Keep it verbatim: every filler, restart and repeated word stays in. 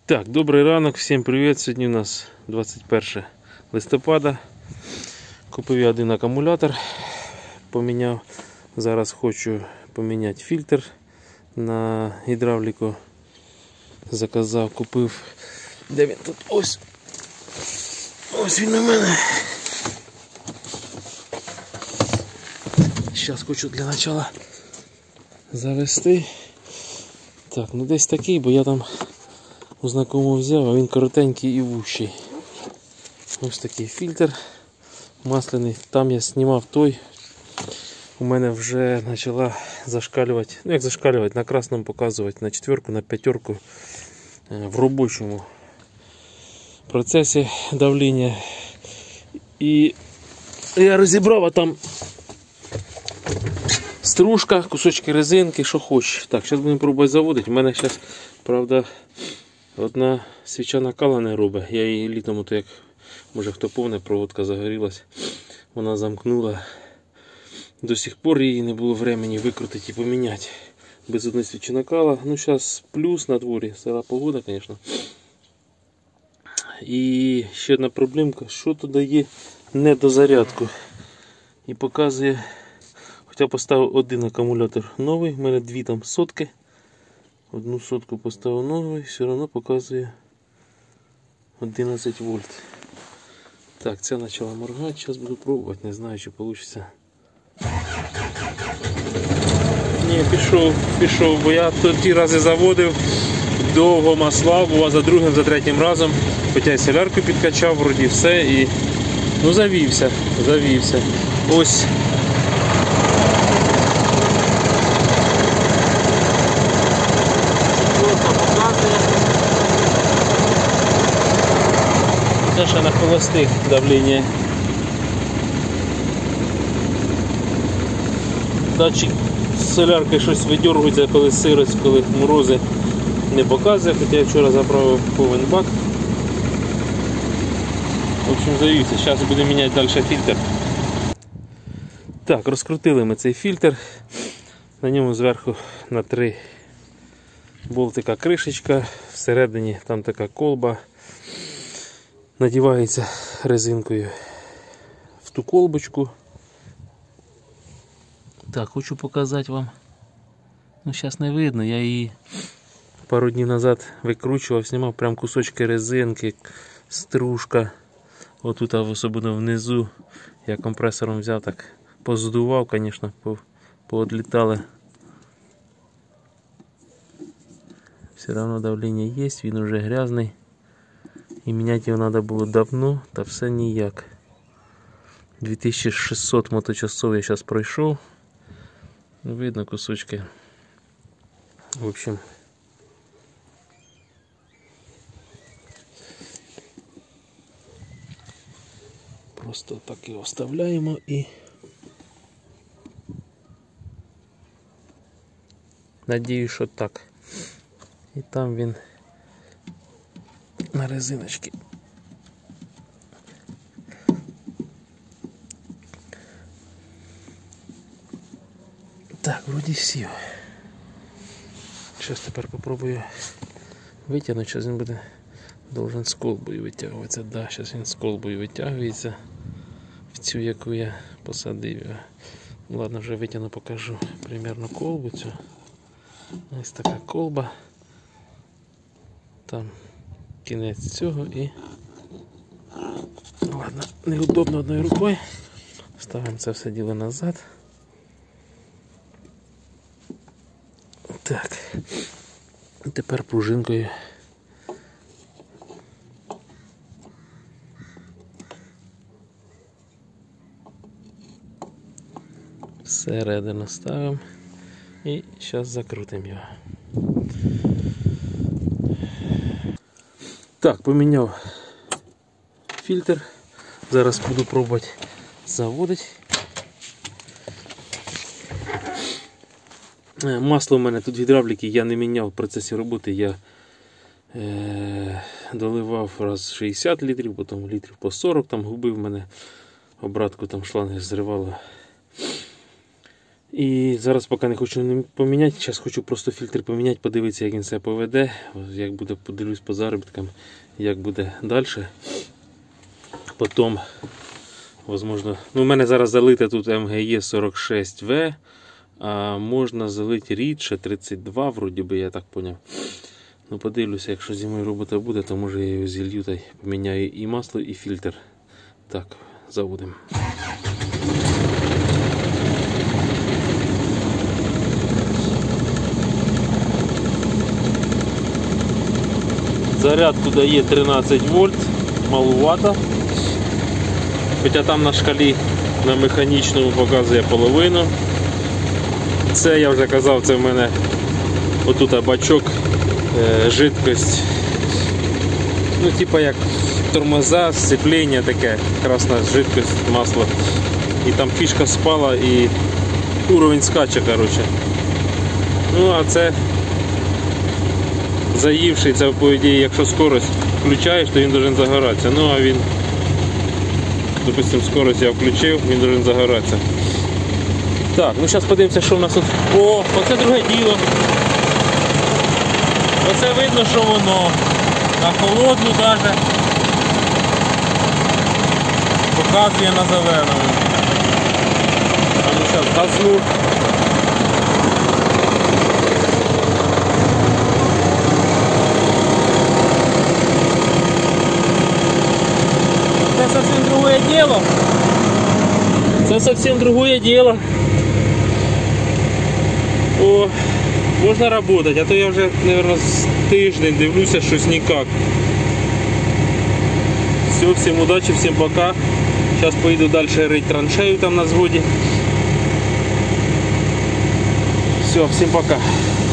Так, добрий ранок, всім привіт. Сьогодні у нас двадцять перше листопада. Купив я один акумулятор, поміняв. Зараз хочу поміняти фільтр на гідравліку. Заказав, купив. Де він тут? Ось. Ось він у мене. Зараз хочу для початку завести. Так, ну десь такий, бо я там у знакомого взяв, а він коротенький і вущий. Ось такий фільтр масляний. Там я знімав той. У мене вже почала зашкалювати, ну як зашкалювати, на красному показувати, на четверку, на п'ятерку в робочому процесі давлення. І я розібрав, а там стружка, кусочки резинки, що хочеш. Так, зараз будемо пробувати заводити. У мене зараз, правда, одна свіча накала не робить. Я її літом, то як, може хто повне, проводка загорілась. Вона замкнула. До сих пор її не було времени викрутити і поміняти. Без одної свічі накала. Ну, зараз плюс на дворі. Сира погода, звісно. І ще одна проблемка. Що тут дає недозарядку. І показує, хоча поставив один акумулятор новий. У мене дві там сотки. Одну сотку поставив новий, все одно показує одинадцять вольт. Так, це почало моргати, зараз буду пробувати, не знаю, чи вийде. Ні, пішов, пішов, бо я ті рази заводив, довго масла, була за другим, за третім разом, хоча й солярку підкачав, вроді все, і ну завівся, завівся. Ось. Це ще на холостих давлення. Датчик з солярки щось видергується, коли сирость, коли морози, не показує, хоча я вчора заправив повен бак. В общем, завівся. Зараз будемо міняти далі фільтр. Так, розкрутили ми цей фільтр. На ньому зверху на три болтика кришечка, всередині там така колба. Надівається резинкою в ту колбочку. Так, хочу показати вам. Ну, зараз не видно, я її пару днів назад викручував, знімав прям кусочки резинки, стружка. Отут, особливо внизу, я компресором взяв, так поздував, звісно, поодлітали. Все одно давлення є, він вже грязний. І міняти його треба було давно, та все ніяк. дві тисячі шістсот моточасов я зараз пройшов. Видно кусочки. В общем. Просто так його вставляємо і надіюсь, що так. І там він на резиночки. Так, вроді всі. Зараз тепер попробую витягнути, зараз він буде должен з колбою витягуватися. Да, зараз він з колбою витягується в цю, яку я посадив. Ладно, вже витягну, покажу примерно колбу цю. Ось така колба. Там кінець цього і ладно, неудобно одною рукою. Ставимо це все діло назад. Так. І тепер пружинкою всередину ставимо і зараз закрутимо його. Так, поміняв фільтр. Зараз буду пробувати заводити. Масло у мене тут гідравліки я не міняв в процесі роботи. Я е, доливав раз шістдесят літрів, потім літрів по сорок, там губив мене, обратку там шланги зривало. І зараз поки не хочу не поміняти, зараз хочу просто фільтр поміняти, подивитися, як він себе поведе, як буде, подивлюсь по заробіткам, як буде далі. Потім, можливо, ну, у мене зараз залите тут ем ге є сорок шість ве, а можна залити рідше тридцять два, вроді би, я так зрозумів. Ну, подивлюся, якщо зі мною робота буде, то може я його зілью та й поміняю і масло, і фільтр. Так, заводимо. Зарядку дає тринадцять вольт, малувато. Хоча там на шкалі на механічному показує половину. Це, я вже казав, це в мене отут бачок, е, жидкость. Ну, типа як тормоза, сцеплення таке, красна жидкость, масло. І там фішка спала і уровень скаче, коротше. Ну, а це заївший, це по ідеї, якщо скорость включаєш, то він повинен загоратися. Ну, а він, допустим, скорость я включив, він повинен загоратися. Так, ну зараз подивимося, що в нас тут. О, оце друге діло. Оце видно, що воно на холодну навіть показує на зеленому. А ну зараз газну. Це зовсім другое дело. Це зовсім другое дело. О, можна работать, а то я вже, мабуть, з тиждень дивлюся, щось ніяк. Все, всім удачі, всім пока. Зараз поїду далі рить траншею там на зводі. Все, всім пока.